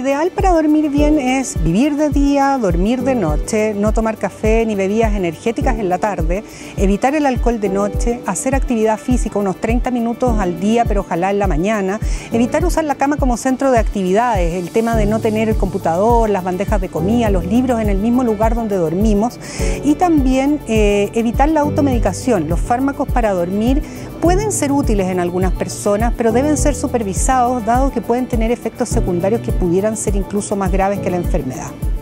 ideal para dormir bien es vivir de día, dormir de noche, no tomar café ni bebidas energéticas en la tarde, evitar el alcohol de noche, hacer actividad física unos 30 minutos al día, pero ojalá en la mañana, evitar usar la cama como centro de actividades, el tema de no tener el computador, las bandejas de comida, los libros en el mismo lugar donde dormimos, y también evitar la automedicación. Los fármacos para dormir pueden ser útiles en algunas personas, pero deben ser supervisados, dado que pueden tener efectos secundarios que pudieran ser incluso más graves que la enfermedad.